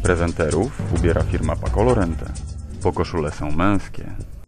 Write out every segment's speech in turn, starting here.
Prezenterów ubiera firma Pacolorente. Pokoszule są męskie.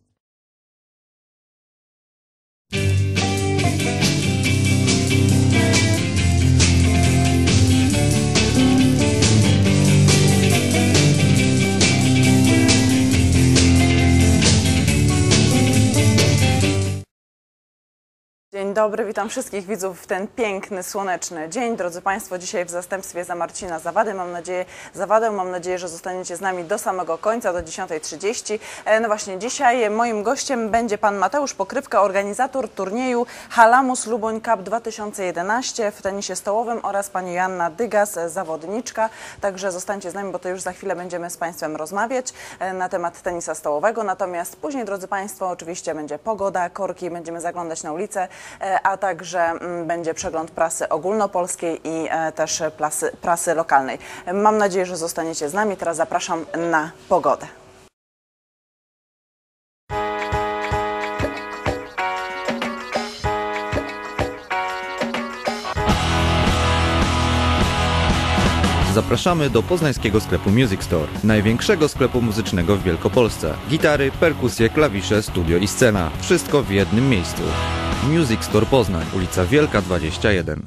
Dzień dobry, witam wszystkich widzów w ten piękny, słoneczny dzień. Drodzy Państwo, dzisiaj w zastępstwie za Marcina Zawadę. Mam nadzieję, że zostaniecie z nami do samego końca, do 10:30. No właśnie, dzisiaj moim gościem będzie pan Mateusz Pokrywka, organizator turnieju Halamus Luboń Cup 2011 w tenisie stołowym oraz pani Joanna Dygas, zawodniczka. Także zostańcie z nami, bo to już za chwilę będziemy z Państwem rozmawiać na temat tenisa stołowego. Natomiast później, drodzy Państwo, oczywiście będzie pogoda, korki, będziemy zaglądać na ulicę, a także będzie przegląd prasy ogólnopolskiej i też prasy lokalnej. Mam nadzieję, że zostaniecie z nami. Teraz zapraszam na pogodę. Zapraszamy do poznańskiego sklepu Music Store, największego sklepu muzycznego w Wielkopolsce. Gitary, perkusje, klawisze, studio i scena. Wszystko w jednym miejscu. Music Store Poznań, ulica Wielka 21.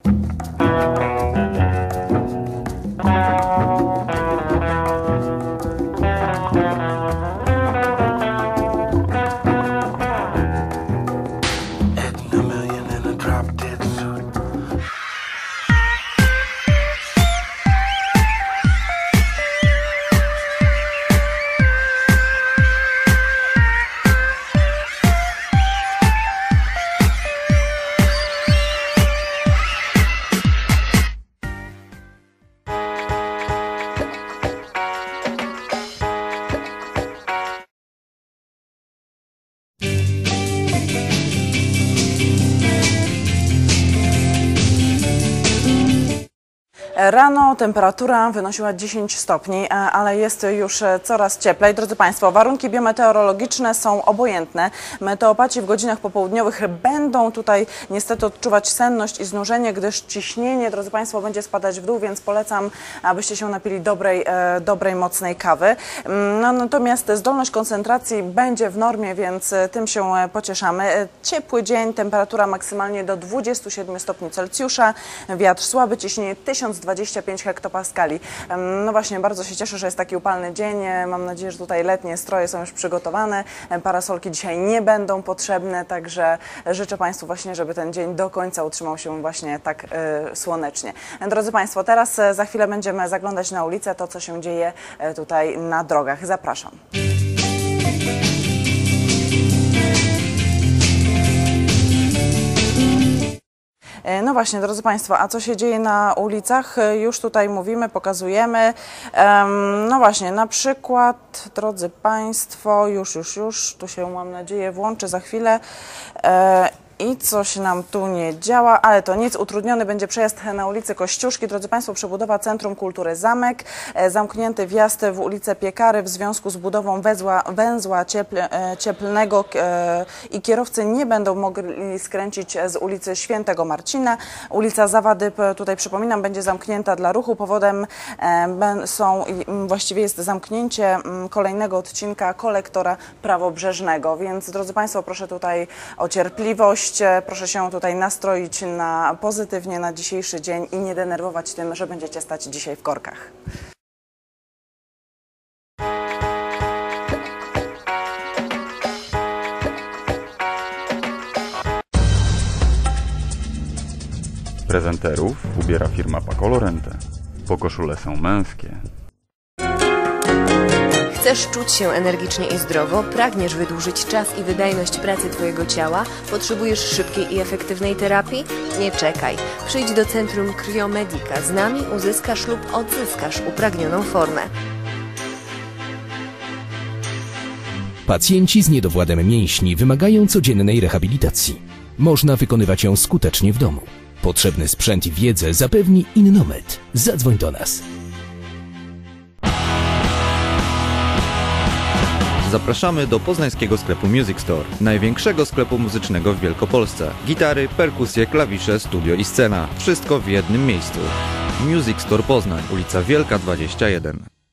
Rano temperatura wynosiła 10 stopni, ale jest już coraz cieplej. Drodzy Państwo, warunki biometeorologiczne są obojętne. Meteopaci w godzinach popołudniowych będą tutaj niestety odczuwać senność i znużenie, gdyż ciśnienie, drodzy Państwo, będzie spadać w dół, więc polecam, abyście się napili dobrej mocnej kawy. No, natomiast zdolność koncentracji będzie w normie, więc tym się pocieszamy. Ciepły dzień, temperatura maksymalnie do 27 stopni Celsjusza, wiatr słaby, ciśnienie 1025 hektopaskali. No właśnie, bardzo się cieszę, że jest taki upalny dzień. Mam nadzieję, że tutaj letnie stroje są już przygotowane. Parasolki dzisiaj nie będą potrzebne, także życzę Państwu właśnie, żeby ten dzień do końca utrzymał się właśnie tak słonecznie. Drodzy Państwo, teraz za chwilę będziemy zaglądać na ulicę, to co się dzieje tutaj na drogach. Zapraszam. No właśnie, drodzy Państwo, a co się dzieje na ulicach? Już tutaj mówimy, pokazujemy. No właśnie, na przykład, drodzy Państwo, już, tu się, mam nadzieję, włączy za chwilę. I coś nam tu nie działa, ale to nic. Utrudniony będzie przejazd na ulicy Kościuszki. Drodzy Państwo, przebudowa Centrum Kultury Zamek. Zamknięty wjazd w ulicę Piekary w związku z budową węzła cieplnego i kierowcy nie będą mogli skręcić z ulicy Świętego Marcina. Ulica Zawady, tutaj przypominam, będzie zamknięta dla ruchu. Powodem właściwie jest zamknięcie kolejnego odcinka kolektora prawobrzeżnego. Więc, drodzy Państwo, proszę tutaj o cierpliwość. Proszę się tutaj nastroić na pozytywnie na dzisiejszy dzień i nie denerwować tym, że będziecie stać dzisiaj w korkach. Prezenterów ubiera firma Pacolorente. Pokoszule są męskie. Chcesz czuć się energicznie i zdrowo, pragniesz wydłużyć czas i wydajność pracy Twojego ciała, potrzebujesz szybkiej i efektywnej terapii? Nie czekaj. Przyjdź do Centrum Cryomedica. Z nami uzyskasz lub odzyskasz upragnioną formę. Pacjenci z niedowładem mięśni wymagają codziennej rehabilitacji. Można wykonywać ją skutecznie w domu. Potrzebny sprzęt i wiedzę zapewni Innomed. Zadzwoń do nas. Zapraszamy do poznańskiego sklepu Music Store, największego sklepu muzycznego w Wielkopolsce. Gitary, perkusje, klawisze, studio i scena. Wszystko w jednym miejscu. Music Store Poznań, ulica Wielka 21.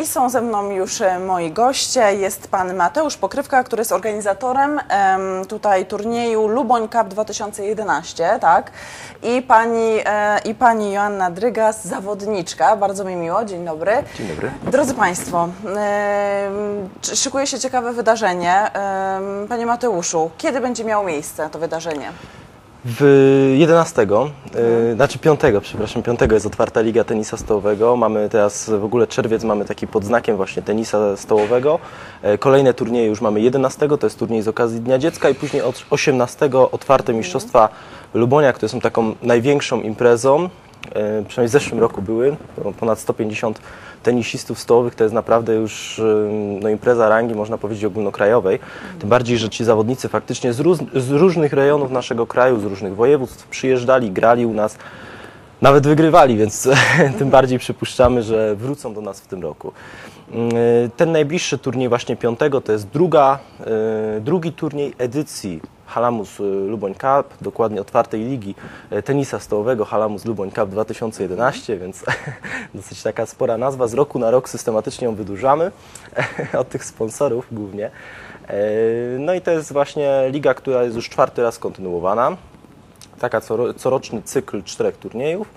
I są ze mną już moi goście. Jest pan Mateusz Pokrywka, który jest organizatorem tutaj turnieju Luboń Cup 2011, tak? I pani Joanna Drygas, zawodniczka. Bardzo mi miło. Dzień dobry. Dzień dobry. Drodzy Państwo, szykuje się ciekawe wydarzenie. Panie Mateuszu, kiedy będzie miało miejsce to wydarzenie? 11, znaczy 5, przepraszam, 5 jest otwarta Liga Tenisa Stołowego. Mamy teraz w ogóle czerwiec, mamy taki pod znakiem właśnie tenisa stołowego. Kolejne turnieje już mamy 11, to jest turniej z okazji Dnia Dziecka i później od 18 otwarte Mistrzostwa Lubonia, które są taką największą imprezą. Przynajmniej w zeszłym roku były ponad 150 tenisistów stołowych, to jest naprawdę już no, impreza rangi, można powiedzieć, ogólnokrajowej. Tym bardziej, że ci zawodnicy faktycznie z różnych rejonów naszego kraju, z różnych województw przyjeżdżali, grali u nas, nawet wygrywali, więc tym bardziej przypuszczamy, że wrócą do nas w tym roku. Ten najbliższy turniej właśnie 5 to jest drugi turniej edycji Halamus Luboń Cup, dokładnie otwartej ligi tenisa stołowego Halamus Luboń Cup 2011, więc dosyć taka spora nazwa. Z roku na rok systematycznie ją wydłużamy, od tych sponsorów głównie. No i to jest właśnie liga, która jest już 4. raz kontynuowana. Taka coroczny cykl 4 turniejów.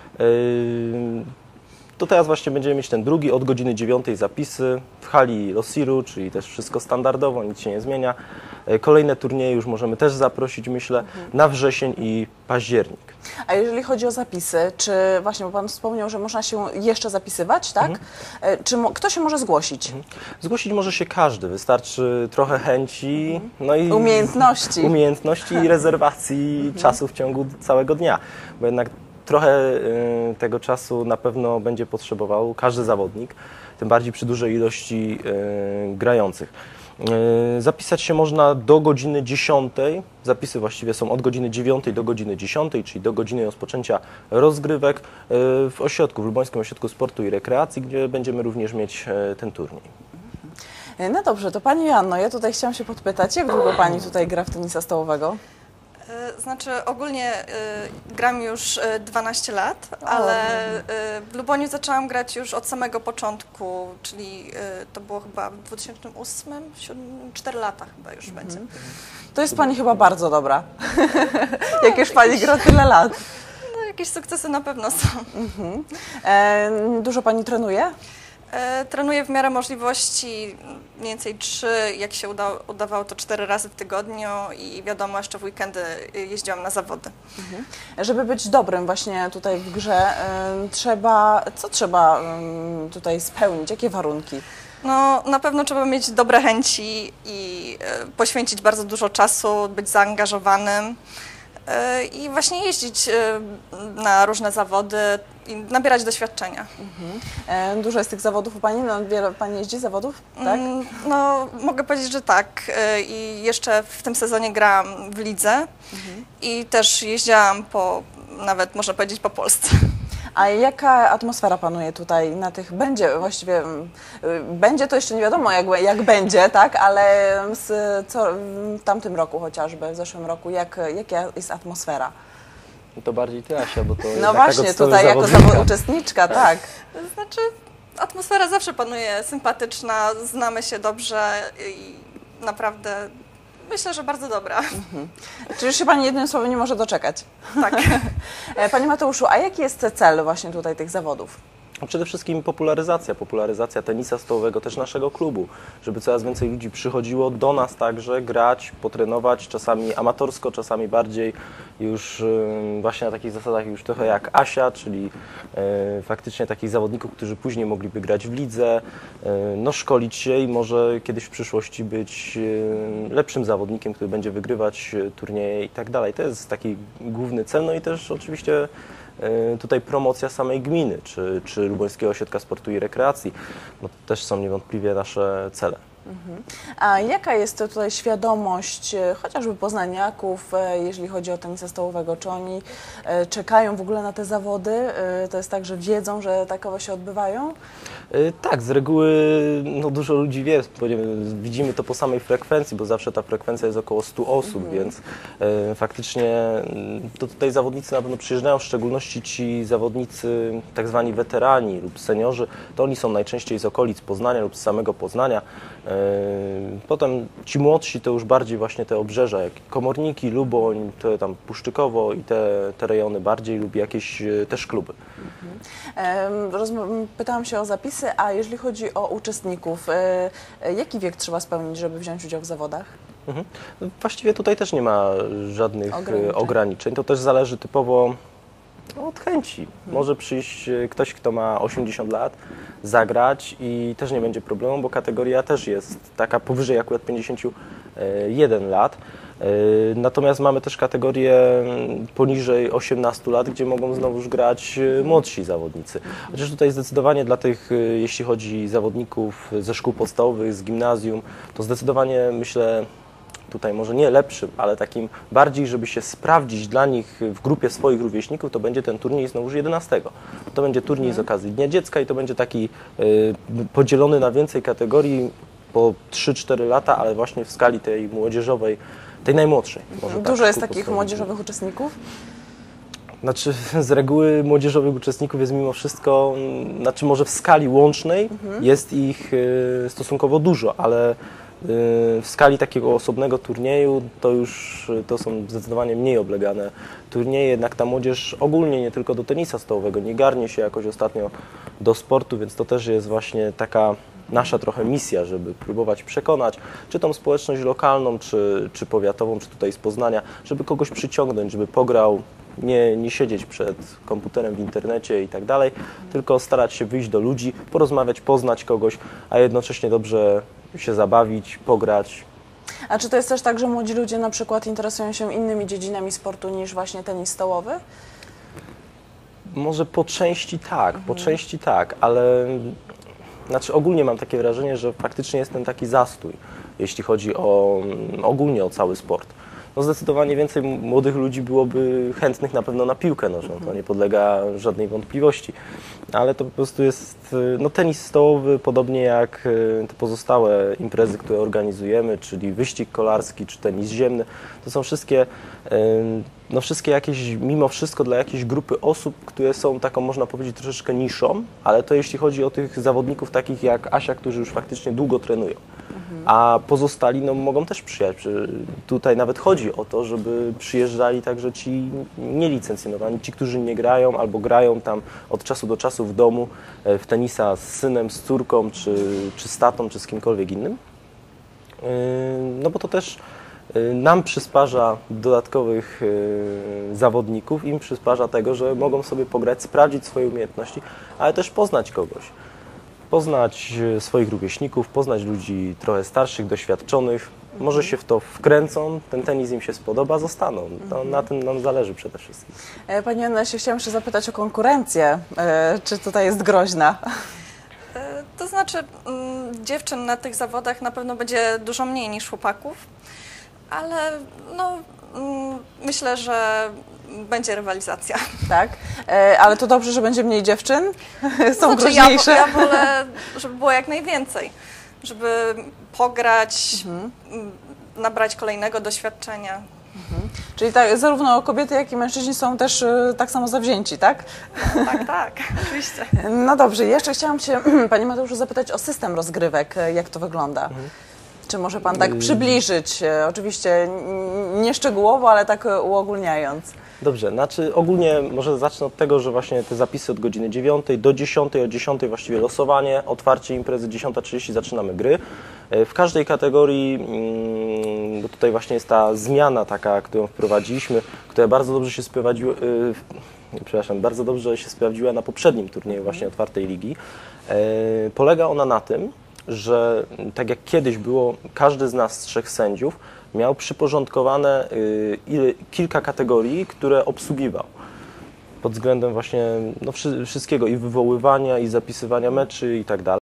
To teraz właśnie będziemy mieć ten drugi, od godziny 9 zapisy w hali Losiru, czyli też wszystko standardowo, nic się nie zmienia. Kolejne turnieje już możemy też zaprosić, myślę, na wrzesień i październik. A jeżeli chodzi o zapisy, czy właśnie, bo Pan wspomniał, że można się jeszcze zapisywać, tak? Czy kto się może zgłosić? Zgłosić może się każdy, wystarczy trochę chęci, no i umiejętności i rezerwacji czasu w ciągu całego dnia, bo jednak trochę tego czasu na pewno będzie potrzebował każdy zawodnik, tym bardziej przy dużej ilości grających. Zapisać się można do godziny 10. Zapisy właściwie są od godziny 9 do godziny 10, czyli do godziny rozpoczęcia rozgrywek w ośrodku, w Lubońskim Ośrodku Sportu i Rekreacji, gdzie będziemy również mieć ten turniej. No dobrze, to Pani Joanno, ja tutaj chciałam się podpytać, jak długo Pani tutaj gra w tenisa stołowego? Znaczy ogólnie gram już 12 lat, ale w Luboniu zaczęłam grać już od samego początku, czyli to było chyba w 2008, 4 lata chyba już będzie. To jest Pani chyba bardzo dobra, jak już Pani gra tyle lat. No jakieś sukcesy na pewno są. Dużo Pani trenuje? Trenuję w miarę możliwości, mniej więcej 3, jak się udawało to 4 razy w tygodniu i wiadomo, jeszcze w weekendy jeździłam na zawody. Żeby być dobrym właśnie tutaj w grze, co trzeba tutaj spełnić? Jakie warunki? No, na pewno trzeba mieć dobre chęci i poświęcić bardzo dużo czasu, być zaangażowanym i właśnie jeździć na różne zawody i nabierać doświadczenia. Dużo jest tych zawodów u Pani? No, wiele Pani jeździ zawodów, tak? No, mogę powiedzieć, że tak. I jeszcze w tym sezonie grałam w lidze i też jeździłam nawet można powiedzieć po Polsce. A jaka atmosfera panuje tutaj na tych, będzie to jeszcze nie wiadomo jak będzie, tak, ale w tamtym roku chociażby, w zeszłym roku, jaka jest atmosfera? To bardziej Ty, Asia, bo to no właśnie, tutaj jako uczestniczka, tak. Znaczy, atmosfera zawsze panuje sympatyczna, znamy się dobrze i naprawdę myślę, że bardzo dobra. Czy już się Pani jednym słowem nie może doczekać? Tak. Panie Mateuszu, a jaki jest cel właśnie tutaj tych zawodów? Przede wszystkim popularyzacja tenisa stołowego, też naszego klubu, żeby coraz więcej ludzi przychodziło do nas także grać, potrenować, czasami amatorsko, czasami bardziej już właśnie na takich zasadach już trochę jak Asia, czyli faktycznie takich zawodników, którzy później mogliby grać w lidze, no szkolić się i może kiedyś w przyszłości być lepszym zawodnikiem, który będzie wygrywać turnieje i tak dalej. To jest taki główny cel, no i też oczywiście tutaj promocja samej gminy, czy Lubońskiego Ośrodka Sportu i Rekreacji, no to też są niewątpliwie nasze cele. A jaka jest tutaj świadomość chociażby poznaniaków, jeżeli chodzi o tenisa stołowego? Czy oni czekają w ogóle na te zawody? To jest tak, że wiedzą, że takowe się odbywają? Tak, z reguły no, dużo ludzi wie, widzimy to po samej frekwencji, bo zawsze ta frekwencja jest około 100 osób, więc faktycznie to tutaj zawodnicy na pewno przyjeżdżają, w szczególności ci zawodnicy tak zwani weterani lub seniorzy, to oni są najczęściej z okolic Poznania lub z samego Poznania. Potem ci młodsi to już bardziej właśnie te obrzeża, jak Komorniki, Luboń, to tam Puszczykowo i te rejony bardziej lub jakieś też kluby. Pytałam się o zapisy, a jeżeli chodzi o uczestników, jaki wiek trzeba spełnić, żeby wziąć udział w zawodach? No, właściwie tutaj też nie ma żadnych ograniczeń. To też zależy typowo od chęci. Może przyjść ktoś, kto ma 80 lat, zagrać i też nie będzie problemu, bo kategoria też jest taka powyżej akurat 51 lat. Natomiast mamy też kategorię poniżej 18 lat, gdzie mogą znowuż grać młodsi zawodnicy. Chociaż tutaj zdecydowanie dla tych, jeśli chodzi zawodników ze szkół podstawowych, z gimnazjum, to zdecydowanie myślę, tutaj może nie lepszym, ale takim bardziej, żeby się sprawdzić dla nich w grupie swoich rówieśników, to będzie ten turniej znowuż 11. To będzie turniej z okazji Dnia Dziecka i to będzie taki podzielony na więcej kategorii po 3-4 lata, ale właśnie w skali tej młodzieżowej, tej najmłodszej. Może Dużo tak, jest takich młodzieżowych uczestników? Znaczy z reguły młodzieżowych uczestników jest mimo wszystko, znaczy może w skali łącznej jest ich stosunkowo dużo, ale w skali takiego osobnego turnieju to są zdecydowanie mniej oblegane turnieje, jednak ta młodzież ogólnie nie tylko do tenisa stołowego nie garnie się jakoś ostatnio do sportu, więc to też jest właśnie taka nasza trochę misja, żeby próbować przekonać, czy tą społeczność lokalną, czy powiatową, czy tutaj z Poznania, żeby kogoś przyciągnąć, żeby pograł, nie siedzieć przed komputerem w internecie i tak dalej, tylko starać się wyjść do ludzi, porozmawiać, poznać kogoś, a jednocześnie dobrze się zabawić, pograć. A czy to jest też tak, że młodzi ludzie na przykład interesują się innymi dziedzinami sportu niż właśnie tenis stołowy? Może po części tak, ale znaczy ogólnie mam takie wrażenie, że faktycznie jest ten taki zastój, jeśli chodzi ogólnie o cały sport. No zdecydowanie więcej młodych ludzi byłoby chętnych na pewno na piłkę nożną, to nie podlega żadnej wątpliwości. Ale to po prostu jest no, tenis stołowy, podobnie jak te pozostałe imprezy, które organizujemy, czyli wyścig kolarski czy tenis ziemny. To są wszystkie jakieś, mimo wszystko dla jakiejś grupy osób, które są taką, można powiedzieć, troszeczkę niszą, ale to jeśli chodzi o tych zawodników takich jak Asia, którzy już faktycznie długo trenują. A pozostali no, mogą też przyjechać. Tutaj nawet chodzi o to, żeby przyjeżdżali także ci nielicencjonowani, ci, którzy nie grają albo grają tam od czasu do czasu w domu w tenisa z synem, z córką, czy z tatą, czy z kimkolwiek innym. No bo to też nam przysparza dodatkowych zawodników, im przysparza tego, że mogą sobie pograć, sprawdzić swoje umiejętności, ale też poznać kogoś. Poznać swoich rówieśników, poznać ludzi trochę starszych, doświadczonych. Może się w to wkręcą, ten tenis im się spodoba, zostaną. To na tym nam zależy przede wszystkim. Pani Anna, chciałam się zapytać o konkurencję. Czy tutaj jest groźna? To znaczy dziewczyn na tych zawodach na pewno będzie dużo mniej niż chłopaków, ale no, myślę, że będzie rywalizacja. Tak, ale to dobrze, że będzie mniej dziewczyn? Są Znaczy, groźniejsze? Ja wolę, żeby było jak najwięcej, żeby pograć, nabrać kolejnego doświadczenia. Czyli tak, zarówno kobiety, jak i mężczyźni są też tak samo zawzięci, tak? Tak, oczywiście. No dobrze, jeszcze chciałam się, Panie Mateuszu, zapytać o system rozgrywek, jak to wygląda? Czy może Pan tak przybliżyć, oczywiście nie szczegółowo, ale tak uogólniając? Dobrze, znaczy ogólnie może zacznę od tego, że właśnie te zapisy od godziny 9 do 10, od 10 właściwie losowanie, otwarcie imprezy 10:30 zaczynamy gry. W każdej kategorii, bo tutaj właśnie jest ta zmiana taka, którą wprowadziliśmy, która bardzo dobrze się sprawdziła na poprzednim turnieju właśnie otwartej ligi. Polega ona na tym, że tak jak kiedyś było, każdy z nas, 3 sędziów, miał przyporządkowane kilka kategorii, które obsługiwał pod względem właśnie no, wszystkiego i wywoływania, i zapisywania meczy i tak dalej.